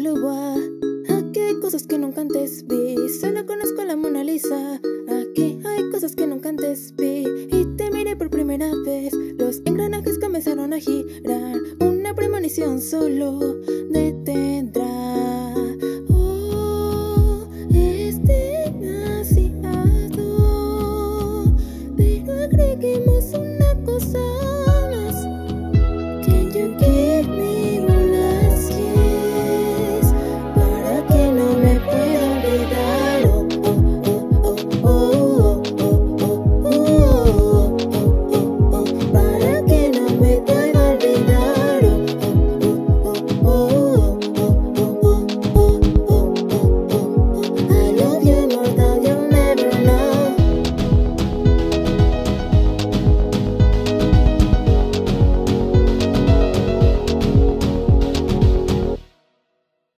lugar. Aquí hay cosas que nunca antes vi. Solo conozco a la Mona Lisa. Aquí hay cosas que nunca antes vi. Y te miré por primera vez. Los engranajes comenzaron a girar. Una premonición solo detendrá. Oh, es demasiado. Pero agreguemos una cosa.